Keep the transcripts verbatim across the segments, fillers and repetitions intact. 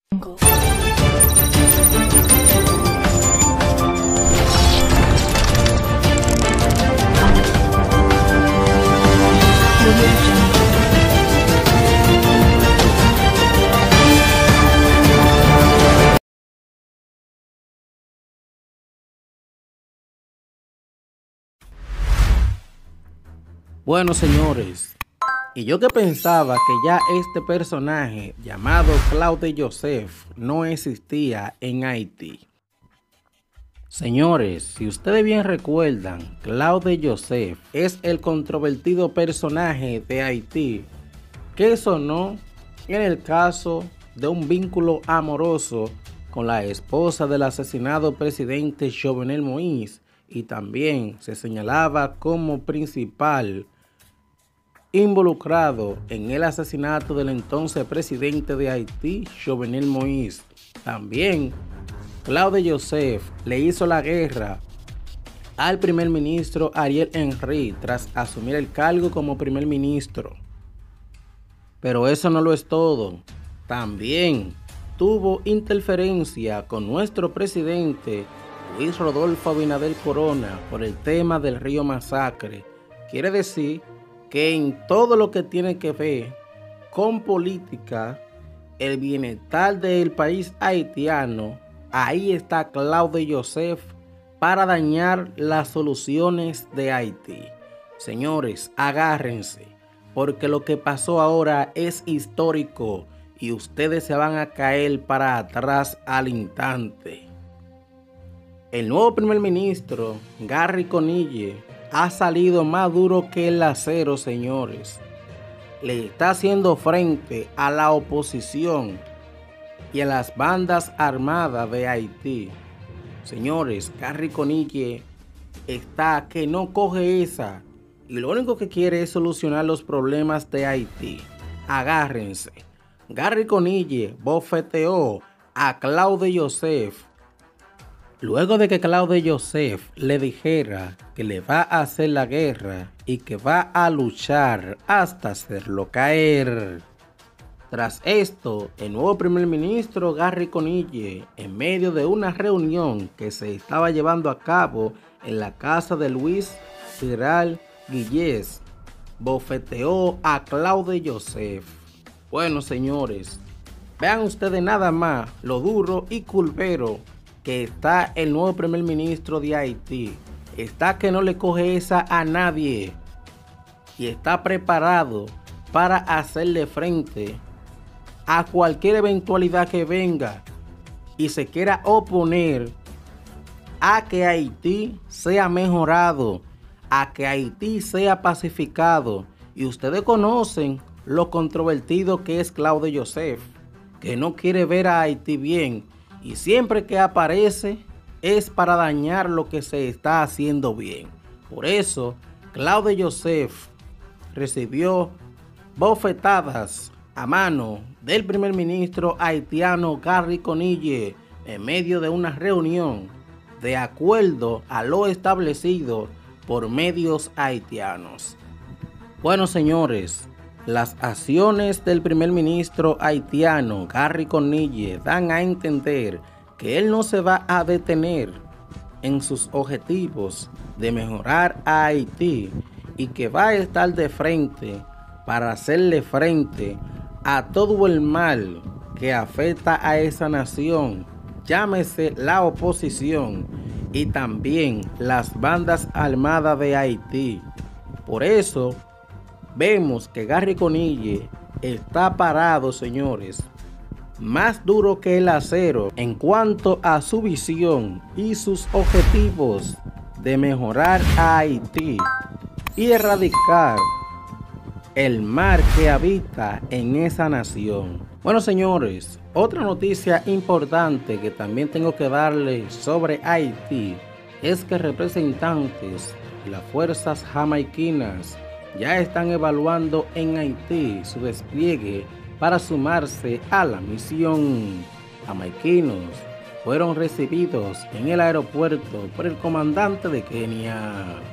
Bueno, señores, y yo que pensaba que ya este personaje llamado Claude Joseph no existía en Haití. Señores, si ustedes bien recuerdan, Claude Joseph es el controvertido personaje de Haití que sonó en el caso de un vínculo amoroso con la esposa del asesinado presidente Jovenel Moïse, y también se señalaba como principal involucrado en el asesinato del entonces presidente de Haití, Jovenel Moïse. También Claude Joseph le hizo la guerra al primer ministro Ariel Henry tras asumir el cargo como primer ministro. Pero eso no lo es todo. También tuvo interferencia con nuestro presidente Luis Rodolfo Abinader Corona por el tema del río Masacre. Quiere decir que en todo lo que tiene que ver con política, el bienestar del país haitiano, ahí está Claude Joseph para dañar las soluciones de Haití. Señores, agárrense, porque lo que pasó ahora es histórico y ustedes se van a caer para atrás al instante. El nuevo primer ministro, Gary Conille, ha salido más duro que el acero, señores. Le está haciendo frente a la oposición y a las bandas armadas de Haití. Señores, Gary Conille está que no coge esa y lo único que quiere es solucionar los problemas de Haití. Agárrense. Gary Conille bofeteó a Claude Joseph luego de que Claude Joseph le dijera que le va a hacer la guerra y que va a luchar hasta hacerlo caer. Tras esto, el nuevo primer ministro Gary Conille, en medio de una reunión que se estaba llevando a cabo en la casa de Luis Giral Guillés, bofeteó a Claude Joseph. Bueno, señores, vean ustedes nada más lo duro y culpero que está el nuevo primer ministro de Haití. Está que no le coge esa a nadie y está preparado para hacerle frente a cualquier eventualidad que venga y se quiera oponer a que Haití sea mejorado, a que Haití sea pacificado. Y ustedes conocen lo controvertido que es Claude Joseph, que no quiere ver a Haití bien. Y siempre que aparece es para dañar lo que se está haciendo bien. Por eso, Claude Joseph recibió bofetadas a mano del primer ministro haitiano Gary Conille en medio de una reunión de acuerdo a lo establecido por medios haitianos. Bueno, señores, las acciones del primer ministro haitiano Gary Conille dan a entender que él no se va a detener en sus objetivos de mejorar a Haití y que va a estar de frente para hacerle frente a todo el mal que afecta a esa nación, llámese la oposición y también las bandas armadas de Haití. Por eso vemos que Gary Conille está parado, señores, más duro que el acero en cuanto a su visión y sus objetivos de mejorar a Haití y erradicar el mal que habita en esa nación. Bueno, señores, otra noticia importante que también tengo que darles sobre Haití es que representantes de las fuerzas jamaiquinas ya están evaluando en Haití su despliegue para sumarse a la misión. Jamaiquinos fueron recibidos en el aeropuerto por el comandante de Kenia.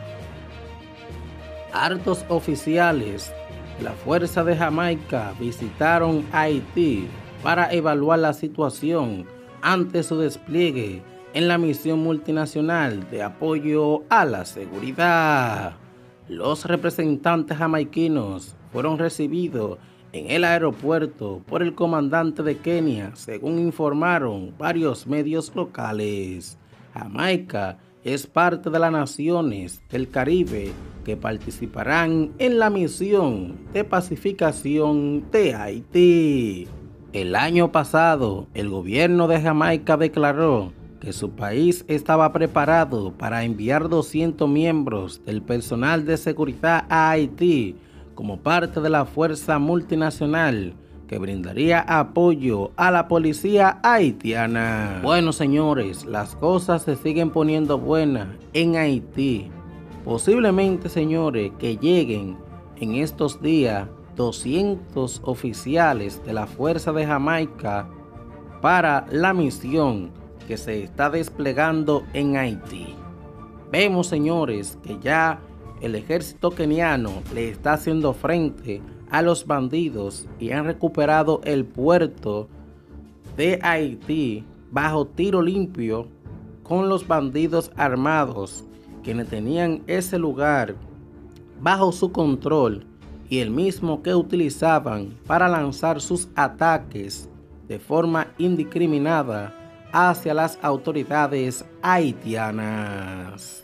Altos oficiales de la Fuerza de Jamaica visitaron Haití para evaluar la situación ante su despliegue en la misión multinacional de apoyo a la seguridad. Los representantes jamaiquinos fueron recibidos en el aeropuerto por el comandante de Kenia, según informaron varios medios locales. Jamaica es parte de las naciones del Caribe que participarán en la misión de pacificación de Haití. El año pasado, el gobierno de Jamaica declaró que su país estaba preparado para enviar doscientos miembros del personal de seguridad a Haití como parte de la fuerza multinacional que brindaría apoyo a la policía haitiana. Bueno, señores, las cosas se siguen poniendo buenas en Haití. Posiblemente, señores, que lleguen en estos días doscientos oficiales de la Fuerza de Jamaica para la misión que se está desplegando en Haití. Vemos, señores, que ya el ejército keniano le está haciendo frente a los bandidos y han recuperado el puerto de Haití bajo tiro limpio con los bandidos armados quienes tenían ese lugar bajo su control y el mismo que utilizaban para lanzar sus ataques de forma indiscriminada hacia las autoridades haitianas.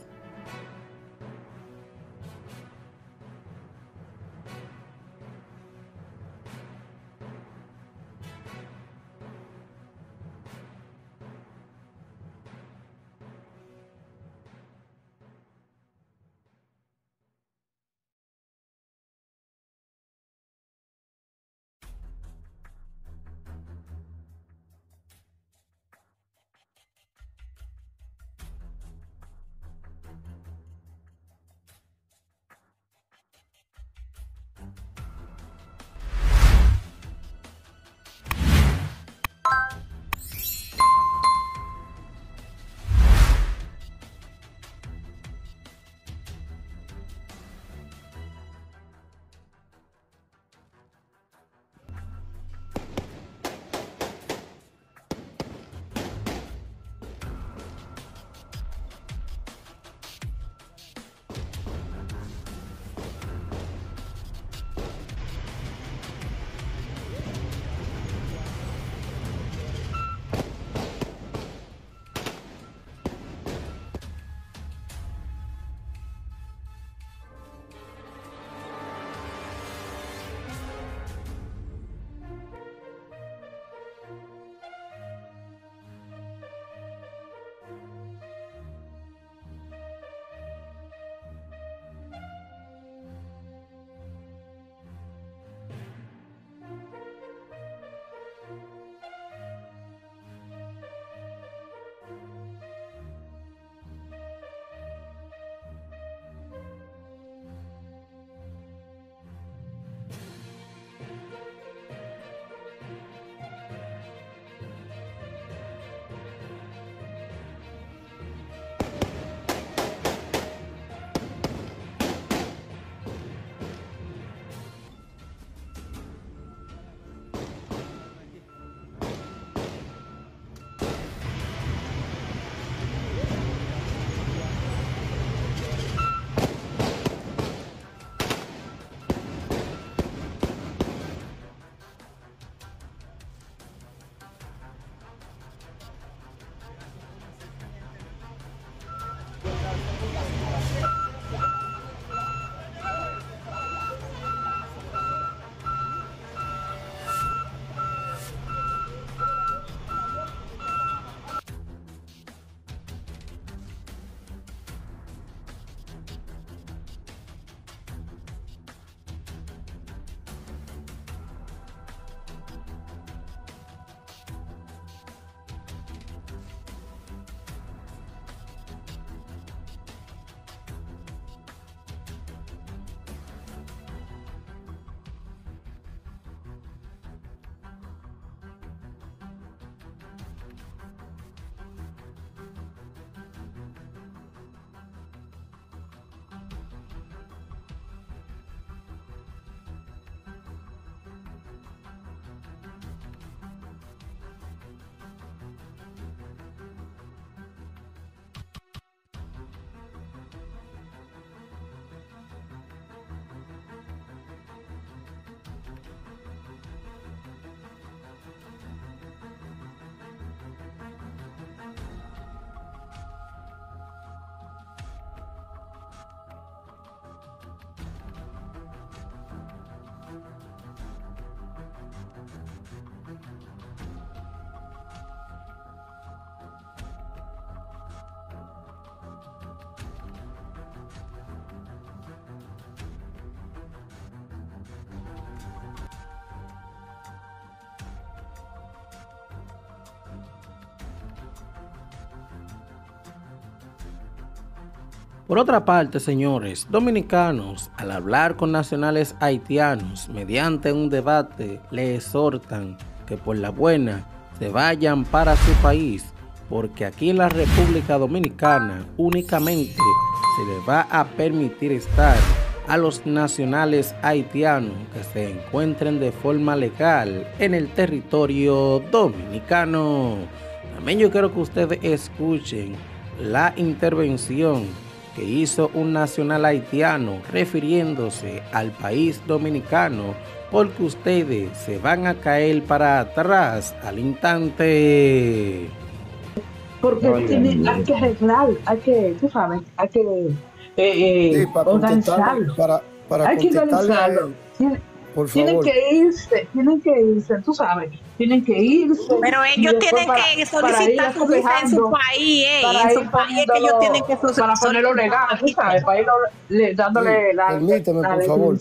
Por otra parte, señores, dominicanos, al hablar con nacionales haitianos mediante un debate, le exhortan que por la buena se vayan para su país, porque aquí en la República Dominicana únicamente se les va a permitir estar a los nacionales haitianos que se encuentren de forma legal en el territorio dominicano. También yo quiero que ustedes escuchen la intervención que hizo un nacional haitiano refiriéndose al país dominicano, porque ustedes se van a caer para atrás al instante. Porque Oye, tiene, hay que arreglar, hay que, tú sabes, hay que eh, eh, sí, para organizarlo. Para, para hay que organizarlo. Tiene, por favor. Tienen que irse, tienen que irse, tú sabes, tienen que irse. Pero ellos tienen para, que solicitar su visa en su país, eh, en su país es que ellos tienen que solicitar. Para ponerlo legal, tú sabes, para ir le, dándole sí, la, permíteme, la por favor.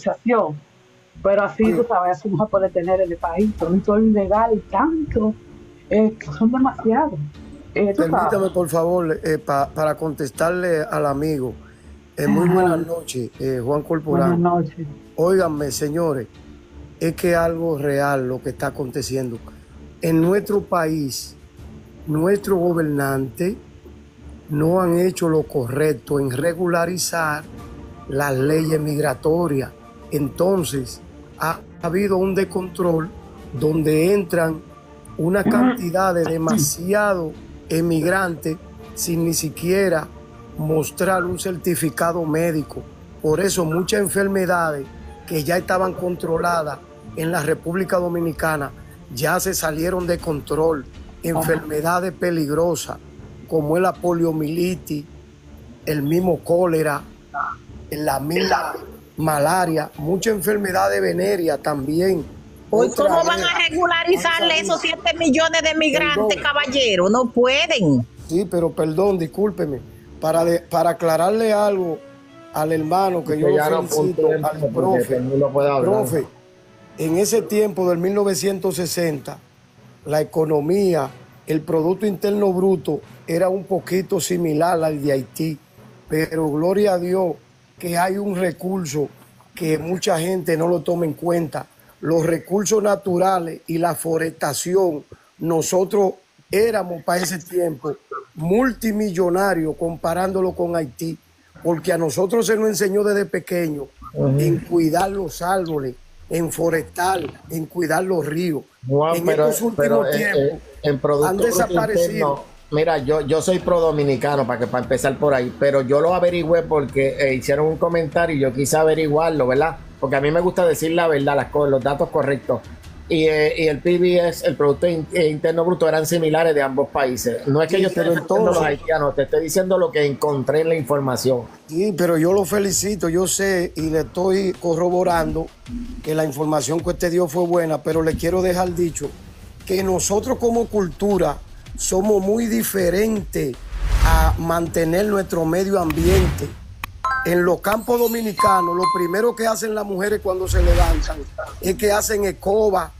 Pero así, sí. tú sabes, así no se puede tener en el país, son todo ilegal y tanto, eh, son demasiados. Eh, Permítame, sabes. por favor, eh, pa, para contestarle al amigo. Eh, muy buenas noches, eh, Juan Corporán. Buenas noches. Óiganme, señores, es que es algo real lo que está aconteciendo. En nuestro país, nuestros gobernantes no han hecho lo correcto en regularizar las leyes migratorias. Entonces, ha habido un descontrol donde entran una cantidad de demasiado emigrantes sin ni siquiera mostrar un certificado médico. Por eso muchas enfermedades que ya estaban controladas en la República Dominicana ya se salieron de control. Enfermedades peligrosas como es la poliomielitis, el mismo cólera, la misma malaria, muchas enfermedades venéreas también. Hoy, ¿cómo van vez, a regularizarle esos siete millones de migrantes, perdón, caballero? No pueden. Sí, pero perdón, discúlpeme. Para, de, para aclararle algo al hermano que, que yo lo felicito, no al profe, no puede hablar. profe, en ese tiempo del mil novecientos sesenta, la economía, el Producto Interno Bruto era un poquito similar al de Haití, pero gloria a Dios que hay un recurso que mucha gente no lo toma en cuenta. Los recursos naturales y la forestación, nosotros éramos para ese tiempo multimillonarios comparándolo con Haití, porque a nosotros se nos enseñó desde pequeño uh-huh. en cuidar los árboles, en forestar, en cuidar los ríos. Wow, en pero, estos últimos pero, tiempos eh, eh, en han desaparecido. Interno, mira, yo, yo soy pro dominicano, para que para empezar por ahí, pero yo lo averigüé porque eh, hicieron un comentario y yo quise averiguarlo, ¿verdad? Porque a mí me gusta decir la verdad, las cosas, los datos correctos. Y, eh, y el P B S, el Producto Interno Bruto, eran similares de ambos países. No es que sí, yo esté diciendo los haitianos, te estoy diciendo lo que encontré en la información. Sí, pero yo lo felicito, yo sé y le estoy corroborando que la información que usted dio fue buena, pero le quiero dejar dicho que nosotros como cultura somos muy diferentes a mantener nuestro medio ambiente. En los campos dominicanos, lo primero que hacen las mujeres cuando se levantan es que hacen escoba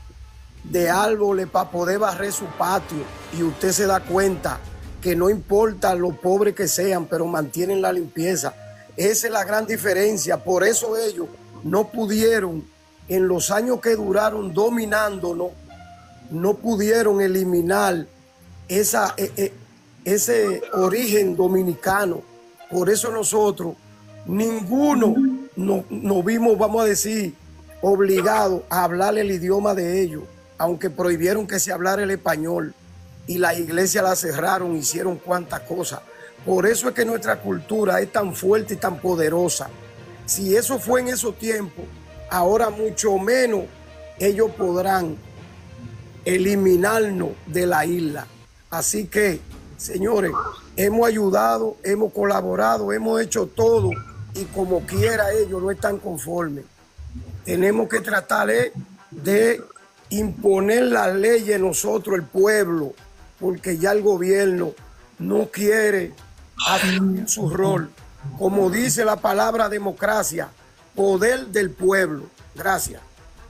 de árboles para poder barrer su patio. Y usted se da cuenta que no importa lo pobres que sean, pero mantienen la limpieza. Esa es la gran diferencia. Por eso ellos no pudieron, en los años que duraron dominándonos, no pudieron eliminar esa, eh, ese origen dominicano. Por eso nosotros, ninguno nos no vimos, vamos a decir, obligados a hablar el idioma de ellos, aunque prohibieron que se hablara el español y la iglesia la cerraron, hicieron cuantas cosas. Por eso es que nuestra cultura es tan fuerte y tan poderosa. Si eso fue en esos tiempos, ahora mucho menos ellos podrán eliminarnos de la isla. Así que, señores, hemos ayudado, hemos colaborado, hemos hecho todo y como quiera ellos no están conformes. Tenemos que tratar de, de imponer las leyes nosotros, el pueblo, porque ya el gobierno no quiere asumir su rol. Como dice la palabra democracia, poder del pueblo. Gracias.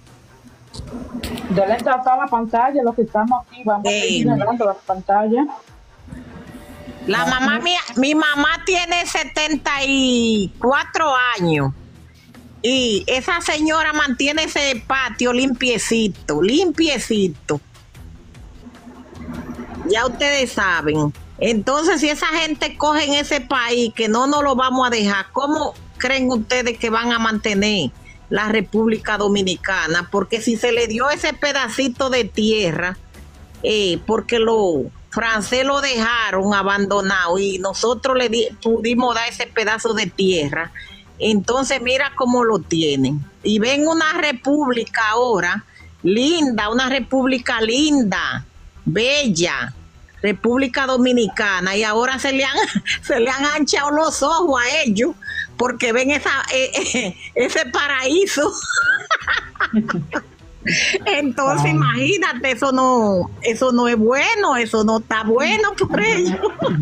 Dale tratar la pantalla, los que estamos aquí, vamos hey. a ir mirando las pantallas. La mamá mía, mi mamá tiene setenta y cuatro años y esa señora mantiene ese patio limpiecito, limpiecito. Ya ustedes saben. Entonces, si esa gente coge en ese país que no nos lo vamos a dejar, ¿cómo creen ustedes que van a mantener la República Dominicana? Porque si se le dio ese pedacito de tierra, eh, porque los franceses lo dejaron abandonado y nosotros le di, pudimos dar ese pedazo de tierra, entonces mira cómo lo tienen. Y ven una república ahora, linda, una república linda, bella, República Dominicana, y ahora se le han se le han anchado los ojos a ellos porque ven esa eh, eh, ese paraíso. Entonces ah. imagínate, eso no eso no es bueno, eso no está bueno por ellos.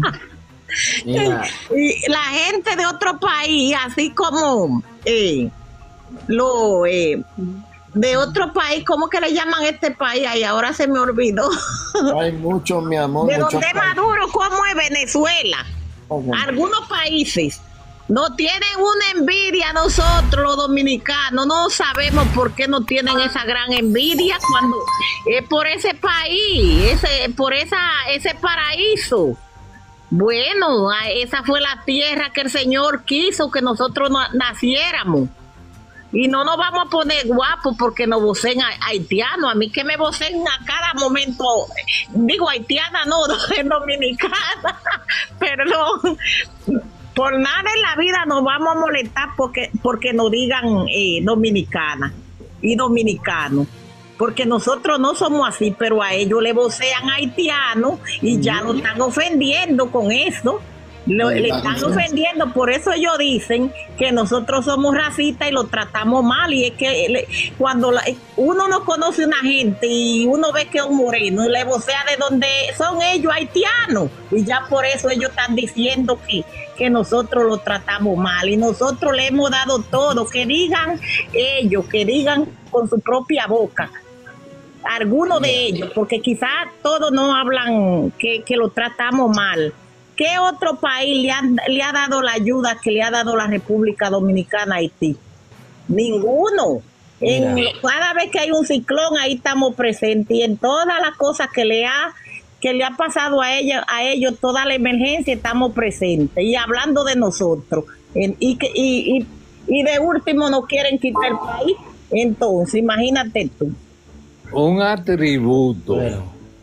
Y la gente de otro país, así como eh, lo eh, de otro país, ¿cómo que le llaman a este país? Ay, ahora se me olvidó. Hay mucho, mi amor. De donde Maduro, ¿cómo es Venezuela? Okay. Algunos países no tienen una envidia a nosotros, los dominicanos. No sabemos por qué no tienen esa gran envidia cuando es por ese país, ese, por esa, ese paraíso. Bueno, esa fue la tierra que el Señor quiso que nosotros naciéramos. Y no nos vamos a poner guapos porque nos vocen haitianos. A mí que me vocen a cada momento, digo haitiana, no, en dominicana, pero no, por nada en la vida nos vamos a molestar porque, porque nos digan eh, dominicana y dominicano. Porque nosotros no somos así, pero a ellos le vocean haitianos y ya nos están ofendiendo con eso. Lo, le están ofendiendo, por eso ellos dicen que nosotros somos racistas y lo tratamos mal. Y es que le, cuando la, uno no conoce a una gente y uno ve que es un moreno y le vocea de donde son ellos haitianos, y ya por eso ellos están diciendo que, que nosotros lo tratamos mal, y nosotros le hemos dado todo. Que digan ellos, que digan con su propia boca algunos de ellos, porque quizás todos no hablan que, que lo tratamos mal. ¿Qué otro país le, han, le ha dado la ayuda que le ha dado la República Dominicana a Haití? Ninguno. En, cada vez que hay un ciclón, ahí estamos presentes. Y en todas las cosas que le ha que le ha pasado a ellos, a ellos toda la emergencia, estamos presentes. Y hablando de nosotros. En, y, y, y, y de último nos quieren quitar el país. Entonces, imagínate tú. Un atributo bueno.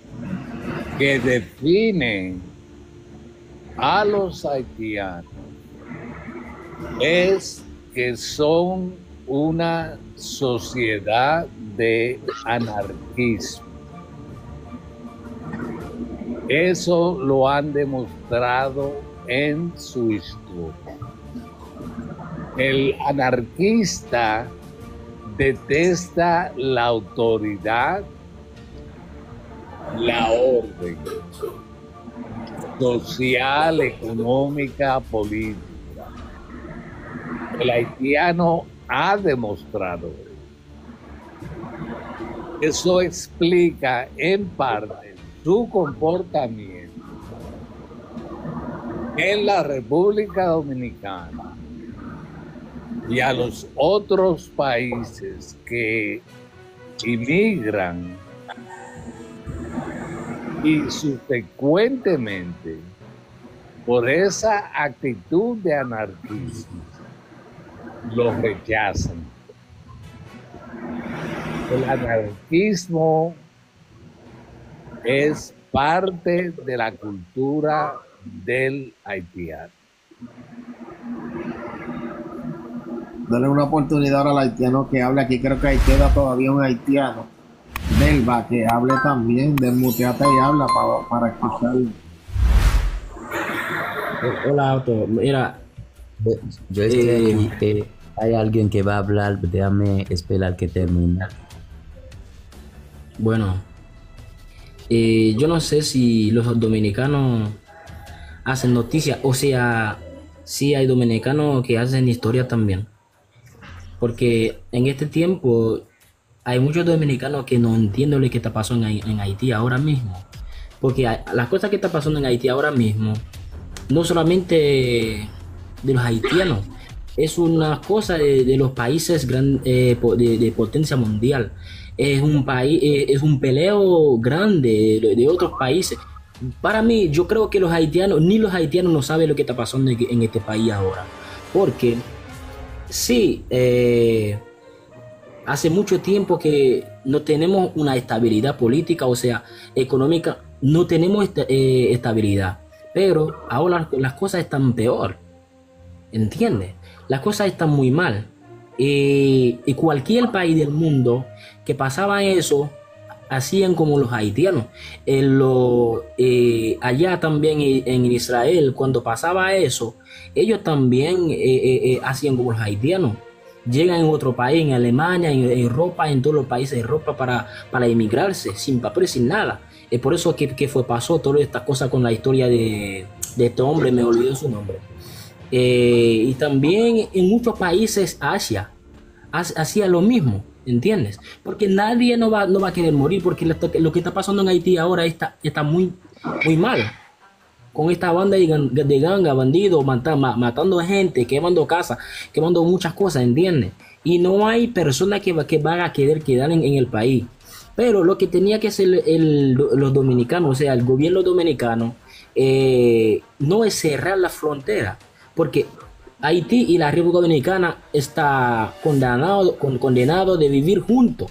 que define a los haitianos es que son una sociedad de anarquismo. Eso lo han demostrado en su historia. El anarquista detesta la autoridad, la orden social, económica, política. El haitiano ha demostrado eso. Eso explica en parte su comportamiento en la República Dominicana y a los otros países que inmigran y subsecuentemente por esa actitud de anarquismo los rechazan. El anarquismo es parte de la cultura del haitiano. Dale una oportunidad ahora al haitiano que hable aquí. Creo que ahí queda todavía un haitiano. Delva, que hable también. Desmuteate y habla para, para escucharlo. Hola, Otto. Mira, yo estoy eh, aquí. Eh, hay alguien que va a hablar. Déjame esperar que termine. Bueno, eh, yo no sé si los dominicanos hacen noticias, o sea, sí hay dominicanos que hacen historia también. Porque en este tiempo hay muchos dominicanos que no entienden lo que está pasando en, en Haití ahora mismo. Porque hay, las cosas que están pasando en Haití ahora mismo no solamente de los haitianos, es una cosa de, de los países gran, eh, de, de potencia mundial. Es un país, eh, es un peleo grande de, de otros países. Para mí, yo creo que los haitianos, ni los haitianos no saben lo que está pasando en, en este país ahora. Porque sí, eh, hace mucho tiempo que no tenemos una estabilidad política, o sea, económica, no tenemos esta, eh, estabilidad. Pero ahora las cosas están peor, ¿entiendes? Las cosas están muy mal. Eh, y cualquier país del mundo que pasaba eso, hacían como los haitianos. En lo, eh, allá también en Israel, cuando pasaba eso, ellos también eh, eh, eh, hacían como los haitianos. Llegan en otro país, en Alemania, en Europa, en todos los países de Europa para, para emigrarse, sin papeles, sin nada. Es por eso que, que fue, pasó todas estas cosas con la historia de, de este hombre, me olvidé su nombre. Eh, y también en muchos países Asia hacía lo mismo, ¿entiendes? Porque nadie no va, no va a querer morir, porque lo, lo que está pasando en Haití ahora está, está muy, muy mal. Con esta banda de, de ganga, bandidos, mata, matando gente, quemando casas, quemando muchas cosas, ¿entiendes? Y no hay persona que, que van a querer quedar en, en el país. Pero lo que tenía que hacer el, el, los dominicanos, o sea, el gobierno dominicano, eh, no es cerrar la frontera, porque Haití y la República Dominicana está condenado, con, condenado de vivir juntos.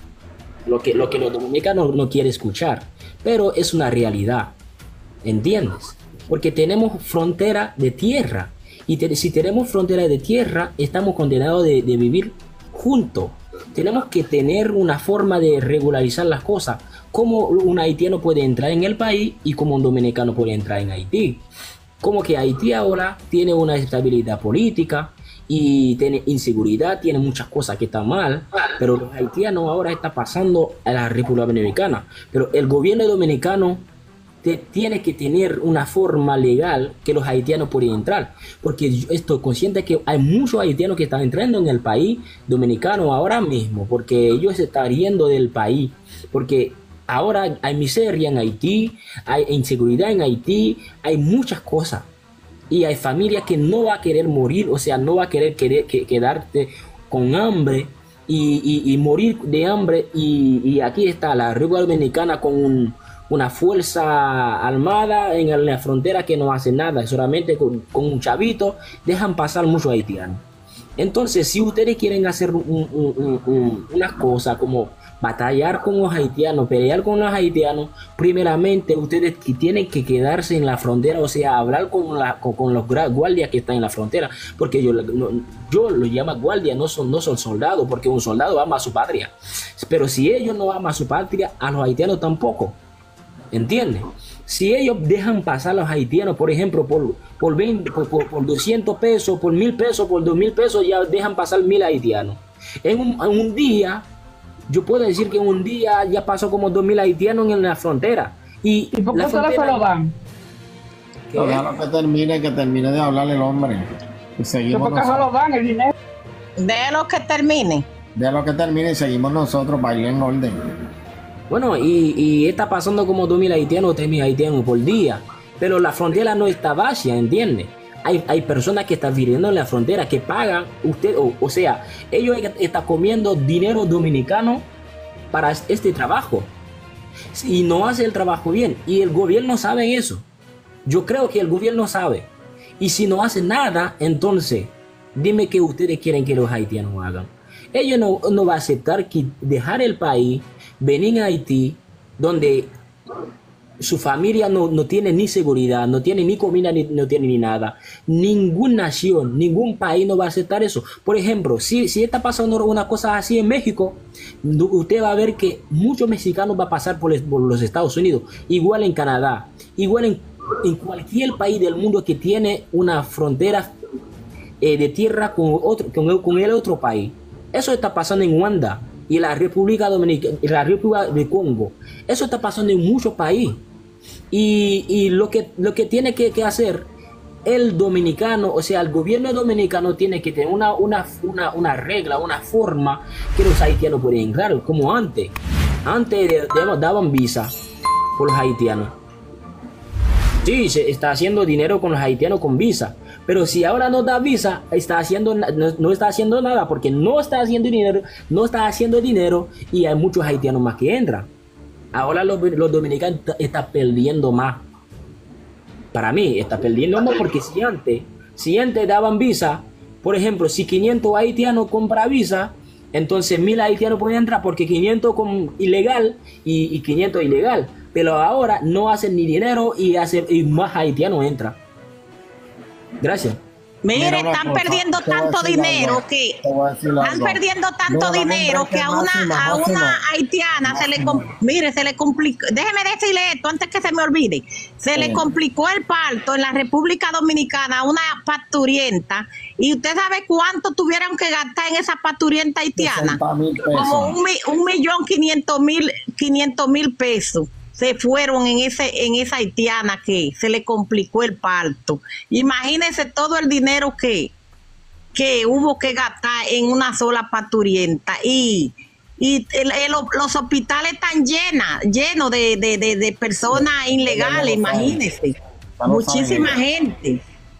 Lo que, lo que los dominicanos no quieren escuchar, pero es una realidad, ¿entiendes? Porque tenemos frontera de tierra, y te, si tenemos frontera de tierra, estamos condenados de, de vivir juntos. Tenemos que tener una forma de regularizar las cosas, como un haitiano puede entrar en el país y como un dominicano puede entrar en Haití. Como que Haití ahora tiene una estabilidad política y tiene inseguridad, tiene muchas cosas que están mal, pero los haitianos ahora está pasando a la República Dominicana. Pero el gobierno dominicano te, tiene que tener una forma legal que los haitianos pueden entrar, porque yo estoy consciente que hay muchos haitianos que están entrando en el país dominicano ahora mismo, porque ellos se están riendo del país, porque ahora hay miseria en Haití, hay inseguridad en Haití, hay muchas cosas. Y hay familias que no va a querer morir, o sea, no va a querer, querer que, quedarte con hambre y, y, y morir de hambre. Y, y aquí está la República Dominicana con un, una fuerza armada en la frontera que no hace nada, solamente con, con un chavito dejan pasar muchos haitianos. Entonces, si ustedes quieren hacer un, un, un, un, unas cosas como batallar con los haitianos, pelear con los haitianos, primeramente ustedes tienen que quedarse en la frontera, o sea, hablar con, la, con, con los guardias que están en la frontera, porque yo, no, yo lo llamo guardia, no son, no son soldados, porque un soldado ama a su patria, pero si ellos no aman a su patria, a los haitianos tampoco, ¿entiendes? Si ellos dejan pasar a los haitianos, por ejemplo, por, por, veinte, por, por, por doscientos pesos, por mil pesos, por dos mil pesos, ya dejan pasar mil haitianos. En un, en un día, yo puedo decir que en un día ya pasó como dos mil haitianos en la frontera. ¿Y, ¿Y por qué la ustedes se lo dan? Déjalo que termine, que termine de hablar el hombre. Y seguimos ¿Por qué se lo dan el dinero? Déjalo que termine. Déjalo que termine y seguimos nosotros para ir en orden. Bueno, y, y está pasando como dos mil haitianos o tres mil haitianos por día. Pero la frontera no está vacía, ¿entiendes? Hay, hay personas que están viviendo en la frontera que pagan, usted, o, o sea, ellos están comiendo dinero dominicano para este trabajo. Y no hace el trabajo bien. Y el gobierno sabe eso. Yo creo que el gobierno sabe. Y si no hace nada, entonces, dime qué ustedes quieren que los haitianos hagan. Ellos no, no van a aceptar que dejar el país, venir a Haití, donde su familia no, no tiene ni seguridad, no tiene ni comida, ni, no tiene ni nada. Ninguna nación, ningún país no va a aceptar eso. Por ejemplo, si, si está pasando una cosa así en México, usted va a ver que muchos mexicanos van a pasar por, por los Estados Unidos, igual en Canadá, igual en, en cualquier país del mundo que tiene una frontera eh, de tierra con, otro, con, el, con el otro país. Eso está pasando en Uganda y la República Dominicana, la República de Congo. Eso está pasando en muchos países. Y, y lo que lo que tiene que, que hacer el dominicano, o sea, el gobierno dominicano tiene que tener una, una, una, una regla, una forma que los haitianos pueden entrar, como antes. Antes de, de, daban visa por los haitianos. Sí, se está haciendo dinero con los haitianos con visa. Pero si ahora no da visa, está haciendo, no, no está haciendo nada porque no está haciendo dinero, no está haciendo dinero y hay muchos haitianos más que entran. Ahora los, los dominicanos están perdiendo más. Para mí, está perdiendo más porque si antes, si antes daban visa, por ejemplo, si quinientos haitianos compran visa, entonces mil haitianos pueden entrar porque quinientos con ilegal y, y quinientos ilegal. Pero ahora no hacen ni dinero y, hacen, y más haitianos entran. Gracias. Mire, están perdiendo tanto dinero que están perdiendo tanto dinero que a una a una haitiana se le mire se le complicó. Déjeme decirle esto antes que se me olvide. Se le complicó el parto en la República Dominicana a una parturienta y usted sabe cuánto tuvieron que gastar en esa parturienta haitiana. Como un, un millón quinientos mil quinientos mil pesos. Se fueron en ese en esa haitiana que se le complicó el parto. Imagínense todo el dinero que, que hubo que gastar en una sola parturienta. Y, y el, el, los hospitales están llenos, llenos de, de, de, de personas ilegales, imagínense. Muchísima gente.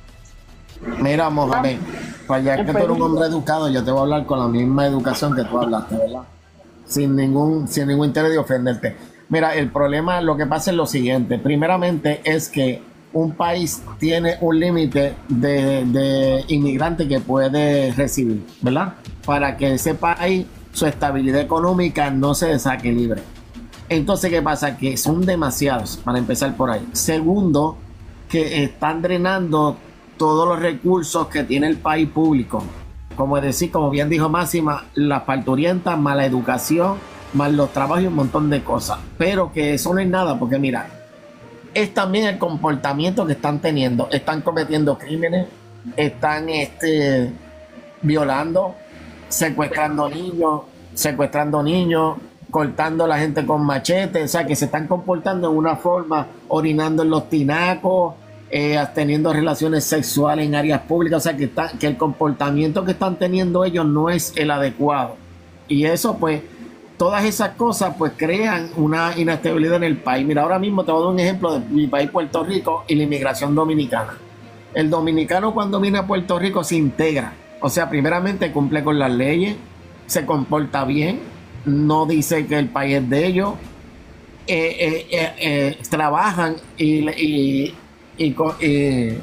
Mira, Mohamed, pues ya que tú eres un hombre educado, yo te voy a hablar con la misma educación que tú hablaste, ¿verdad? Sin ningún, sin ningún interés de ofenderte. Mira, el problema, lo que pasa es lo siguiente. Primeramente es que un país tiene un límite de, de inmigrantes que puede recibir, ¿verdad? Para que ese país, su estabilidad económica no se desequilibre. Entonces, ¿qué pasa? Que son demasiados, para empezar por ahí. Segundo, que están drenando todos los recursos que tiene el país público. Como decir, como bien dijo Máxima, las parturientas, mala educación, más los trabajos y un montón de cosas, pero que eso no es nada, porque mira, es también el comportamiento que están teniendo, están cometiendo crímenes, están este, violando, secuestrando niños, secuestrando niños, cortando a la gente con machetes, o sea que se están comportando en una forma, orinando en los tinacos, eh, teniendo relaciones sexuales en áreas públicas, o sea que, está, que el comportamiento que están teniendo ellos no es el adecuado, y eso pues todas esas cosas pues crean una inestabilidad en el país. Mira, ahora mismo te voy a dar un ejemplo de mi país, Puerto Rico, y la inmigración dominicana. El dominicano cuando viene a Puerto Rico se integra, o sea, primeramente cumple con las leyes, se comporta bien, no dice que el país es de ellos, eh, eh, eh, eh, trabajan y, y, y, y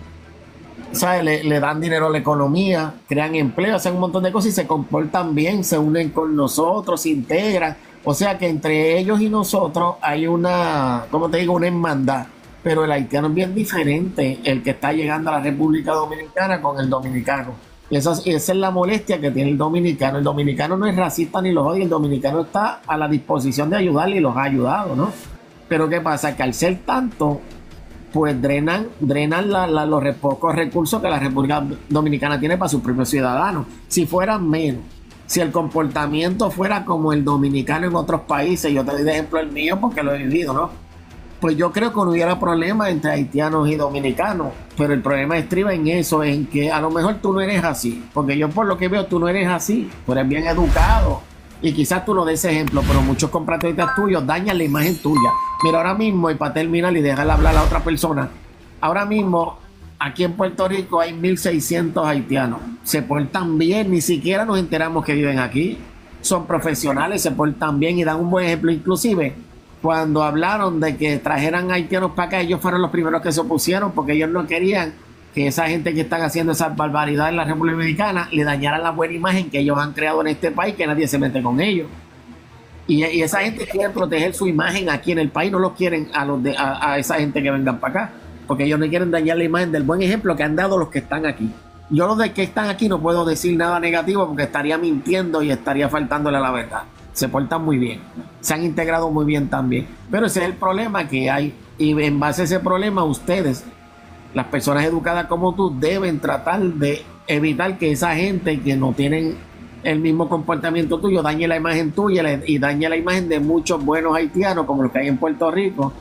¿sabes? Le, le dan dinero a la economía, crean empleo, hacen un montón de cosas y se comportan bien, se unen con nosotros, se integran. O sea que entre ellos y nosotros hay una, ¿cómo te digo? Una hermandad. Pero el haitiano es bien diferente, el que está llegando a la República Dominicana con el dominicano. Y esa, esa es la molestia que tiene el dominicano. El dominicano no es racista ni los odia, el dominicano está a la disposición de ayudarle y los ha ayudado, ¿no? Pero ¿qué pasa? Que al ser tanto, pues drenan, drenan la, la, los pocos recursos que la República Dominicana tiene para sus propios ciudadanos. Si fueran menos, si el comportamiento fuera como el dominicano en otros países, yo te doy de ejemplo el mío porque lo he vivido, ¿no? Pues yo creo que no hubiera problema entre haitianos y dominicanos, pero el problema estriba en eso, en que a lo mejor tú no eres así, porque yo por lo que veo tú no eres así, tú eres bien educado, y quizás tú no des ejemplo, pero muchos compatriotas tuyos dañan la imagen tuya. Mira, ahora mismo, y para terminar y dejarle hablar a la otra persona, ahora mismo aquí en Puerto Rico hay mil seiscientos haitianos. Se portan bien, ni siquiera nos enteramos que viven aquí. Son profesionales, se portan bien y dan un buen ejemplo. Inclusive, cuando hablaron de que trajeran haitianos para acá, ellos fueron los primeros que se opusieron porque ellos no querían que esa gente que están haciendo esas barbaridades en la República Dominicana le dañara la buena imagen que ellos han creado en este país, que nadie se mete con ellos. Y, y esa gente quiere proteger su imagen aquí en el país, no los quieren a, los de, a, a esa gente que vengan para acá, porque ellos no quieren dañar la imagen del buen ejemplo que han dado los que están aquí. Yo los de que están aquí no puedo decir nada negativo porque estaría mintiendo y estaría faltándole a la verdad. Se portan muy bien, se han integrado muy bien también, pero ese es el problema que hay, y en base a ese problema ustedes, las personas educadas como tú, deben tratar de evitar que esa gente que no tienen el mismo comportamiento tuyo dañe la imagen tuya y dañe la imagen de muchos buenos haitianos como los que hay en Puerto Rico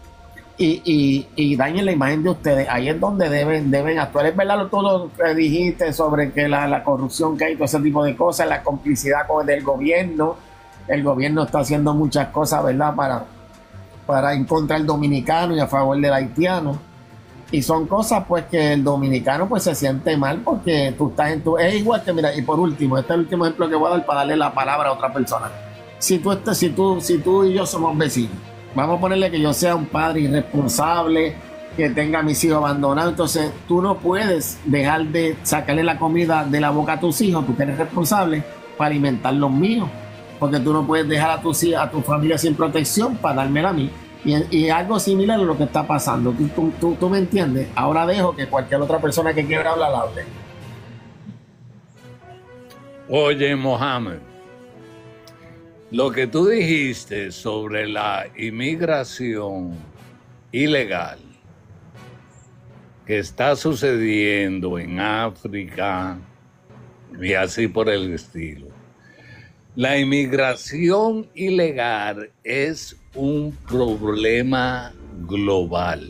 y, y, y dañe la imagen de ustedes. Ahí es donde deben, deben actuar. Es verdad todo lo que dijiste sobre que la, la corrupción que hay, todo ese tipo de cosas, la complicidad con el del gobierno. El gobierno está haciendo muchas cosas, ¿verdad? Para para en contra del dominicano y a favor del haitiano. Y son cosas pues que el dominicano pues se siente mal porque tú estás en tu... Es igual que, mira, y por último, este es el último ejemplo que voy a dar para darle la palabra a otra persona. Si tú, estás, si tú, si tú y yo somos vecinos, vamos a ponerle que yo sea un padre irresponsable, que tenga a mis hijos abandonados, entonces tú no puedes dejar de sacarle la comida de la boca a tus hijos, tú que eres responsable, para alimentar los míos, porque tú no puedes dejar a tus hijos, a tu familia sin protección para dármela a mí. Y, y algo similar a lo que está pasando. ¿Tú, tú, tú, tú me entiendes? Ahora dejo que cualquier otra persona que quiera hablar hable. Oye, Mohamed, lo que tú dijiste sobre la inmigración ilegal que está sucediendo en África y así por el estilo. La inmigración ilegal es un problema global.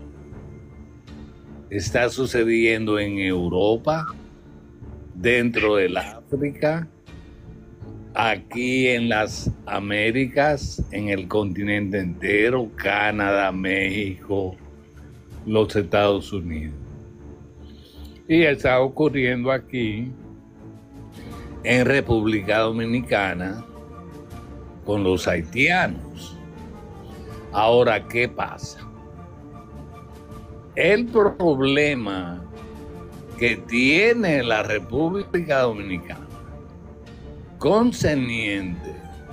Está sucediendo en Europa, dentro del África, aquí en las Américas, en el continente entero, Canadá, México, los Estados Unidos. Y está ocurriendo aquí en República Dominicana con los haitianos. Ahora, ¿qué pasa? El problema que tiene la República Dominicana concerniente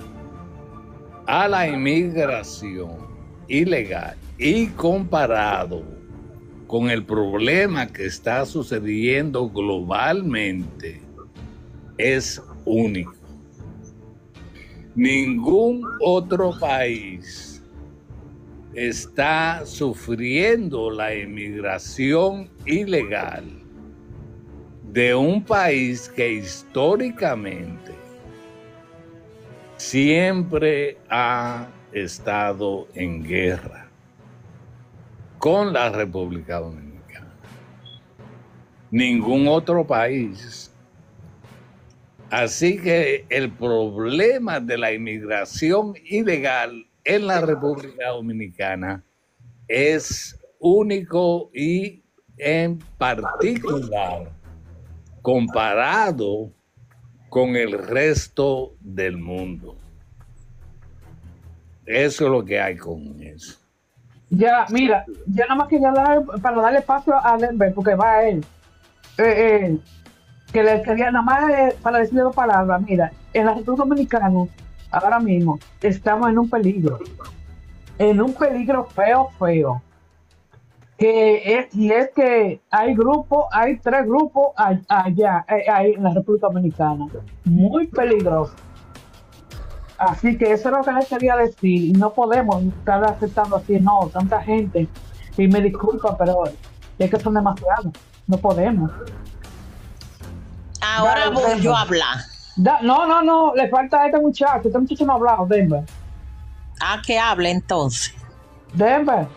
a la inmigración ilegal y comparado con el problema que está sucediendo globalmente es único. Ningún otro país está sufriendo la inmigración ilegal de un país que históricamente siempre ha estado en guerra con la República Dominicana. Ningún otro país. Así que el problema de la inmigración ilegal en la República Dominicana es único y en particular comparado con el resto del mundo. Eso es lo que hay con eso. Ya, mira, ya nada más quería dar, para darle paso a Denver, porque va él. Eh, eh, que le quería nada más eh, para decirle dos palabras. Mira, en la República Dominicana, ahora mismo, estamos en un peligro. En un peligro feo, feo. Que es, y es que hay grupos, hay tres grupos allá, allá en la República Dominicana. Muy peligroso. Así que eso es lo que les quería decir. Y no podemos estar aceptando así, no, tanta gente. Y me disculpa, pero es que son demasiados. No podemos. Ahora Dale, voy Denver. yo a hablar. Da, no, no, no, le falta a este muchacho. Este muchacho no ha hablado, Denver. ¿A qué hable entonces? Denver.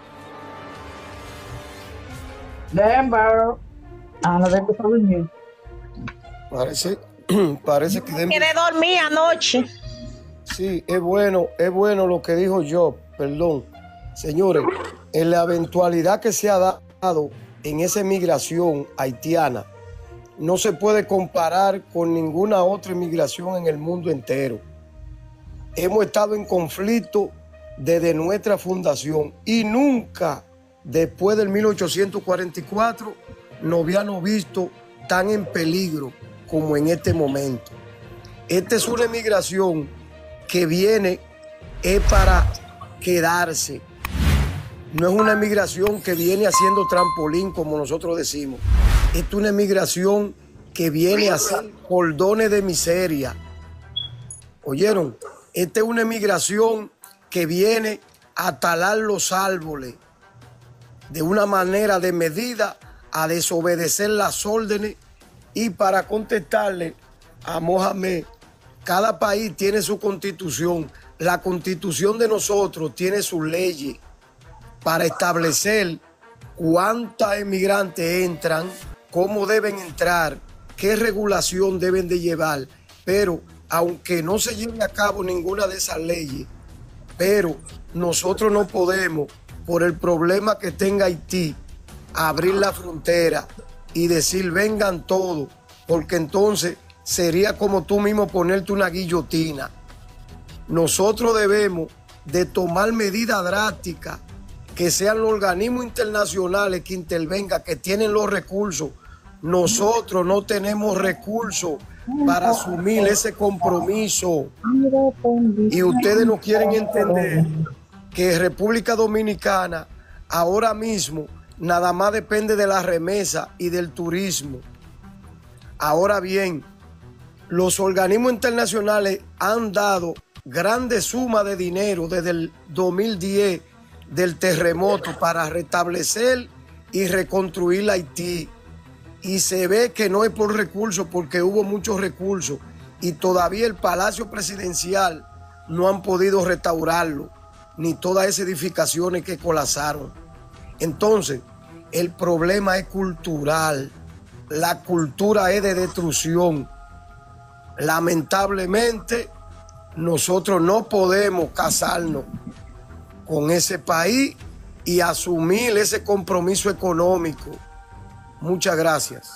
Denver. Ah, no, Denver está durmiendo. Parece, parece que Denver... Quiere dormir anoche. Sí, es bueno, es bueno lo que dijo yo, perdón. Señores, en la eventualidad que se ha dado en esa migración haitiana, no se puede comparar con ninguna otra inmigración en el mundo entero. Hemos estado en conflicto desde nuestra fundación y nunca después del mil ochocientos cuarenta y cuatro nos habíamos visto tan en peligro como en este momento. Esta es una inmigración que viene es para quedarse. No es una inmigración que viene haciendo trampolín, como nosotros decimos. Es una inmigración que viene a hacer cordones de miseria. ¿Oyeron? Esta es una inmigración que viene a talar los árboles de una manera de medida, a desobedecer las órdenes. Y para contestarle a Mohamed, cada país tiene su constitución. La constitución de nosotros tiene sus leyes para establecer cuántos emigrantes entran, cómo deben entrar, qué regulación deben de llevar. Pero aunque no se lleve a cabo ninguna de esas leyes, pero nosotros no podemos, por el problema que tenga Haití, abrir la frontera y decir vengan todos, porque entonces sería como tú mismo ponerte una guillotina. Nosotros debemos de tomar medidas drásticas, que sean los organismos internacionales que intervengan, que tienen los recursos. Nosotros no tenemos recursos para asumir ese compromiso. Y ustedes no quieren entender que República Dominicana ahora mismo nada más depende de la remesa y del turismo. Ahora bien, los organismos internacionales han dado grandes sumas de dinero desde el dos mil diez del terremoto para restablecer y reconstruir Haití. Y se ve que no es por recursos, porque hubo muchos recursos y todavía el Palacio Presidencial no han podido restaurarlo, ni todas esas edificaciones que colapsaron. Entonces, el problema es cultural. La cultura es de destrucción. Lamentablemente, nosotros no podemos casarnos con ese país y asumir ese compromiso económico. Muchas gracias.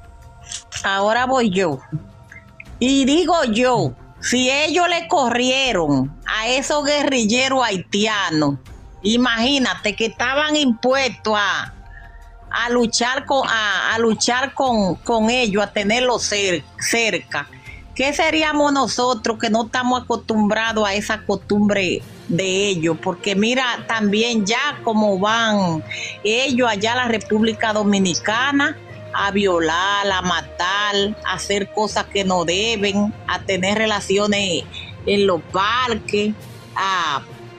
Ahora voy yo. Y digo yo, si ellos le corrieron a esos guerrilleros haitianos, imagínate que estaban impuestos a, a luchar con a, a luchar con, con ellos, a tenerlos cer, cerca. ¿Qué seríamos nosotros que no estamos acostumbrados a esa costumbre de ellos? Porque mira también ya cómo van ellos allá a la República Dominicana a violar, a matar, a hacer cosas que no deben, a tener relaciones en los parques, a,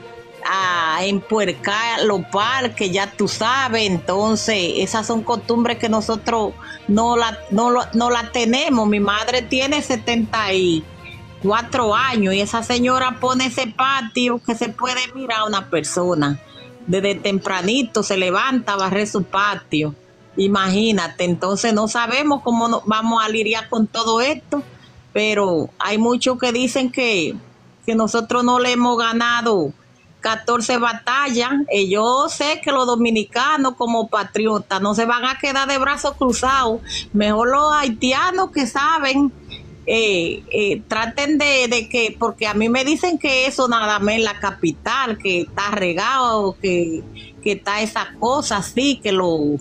a empuercar los parques, ya tú sabes. Entonces esas son costumbres que nosotros no la, no, no la tenemos. Mi madre tiene setenta y cuatro años y esa señora pone ese patio que se puede mirar a una persona. Desde tempranito se levanta a barrer su patio. Imagínate, entonces no sabemos cómo nos vamos a lidiar con todo esto, pero hay muchos que dicen que, que nosotros no le hemos ganado catorce batallas. Y yo sé que los dominicanos como patriotas no se van a quedar de brazos cruzados. Mejor los haitianos que saben, eh, eh, traten de, de que, porque a mí me dicen que eso nada más en la capital, que está regado, que, que está esa cosa así, que los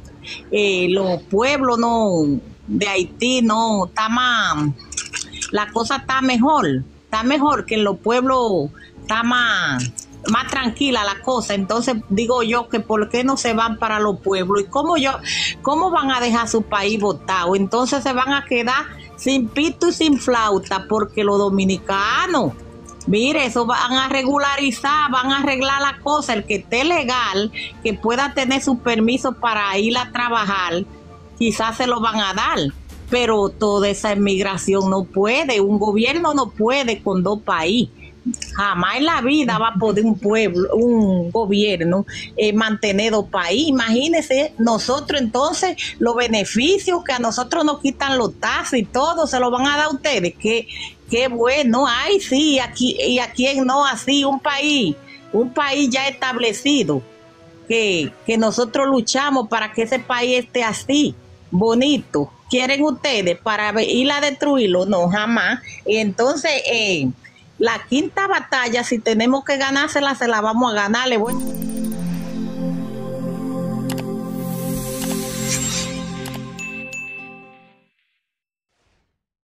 eh, los pueblos no de Haití no está más, la cosa está mejor, está mejor que en los pueblos, está más más tranquila la cosa. Entonces digo yo que por qué no se van para los pueblos y cómo yo cómo van a dejar su país botado. Entonces se van a quedar sin pito y sin flauta, porque los dominicanos, mire, eso van a regularizar, van a arreglar la cosa. El que esté legal, que pueda tener su permiso para ir a trabajar, quizás se lo van a dar, pero toda esa inmigración no puede, un gobierno no puede con dos países. Jamás en la vida va a poder un pueblo, un gobierno eh, mantener dos países. Imagínense, nosotros entonces los beneficios que a nosotros nos quitan los taxis y todo, se lo van a dar a ustedes. Qué, qué bueno, ay sí, aquí y a quién no, así un país, un país ya establecido, que, que nosotros luchamos para que ese país esté así, bonito. ¿Quieren ustedes para ir a destruirlo? No, jamás. Entonces, eh, la quinta batalla, si tenemos que ganársela, se la vamos a ganar. Le voy...